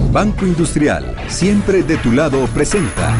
Banco Industrial, siempre de tu lado, presenta.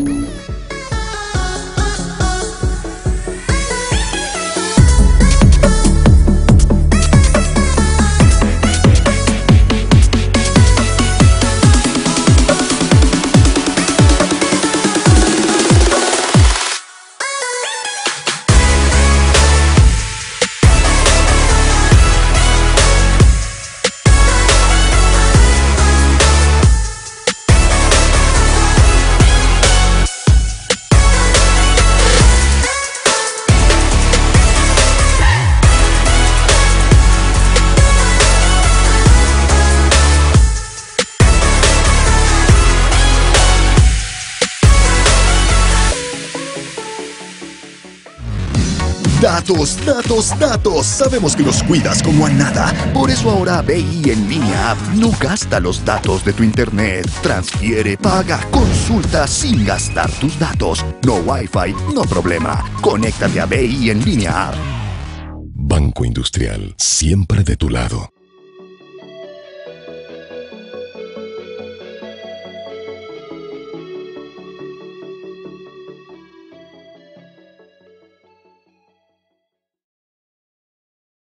Datos, datos, datos. Sabemos que los cuidas como a nada. Por eso ahora BI en línea App no gasta los datos de tu internet. Transfiere, paga, consulta sin gastar tus datos. No Wi-Fi, no problema. Conéctate a BI en línea App. Banco Industrial, siempre de tu lado.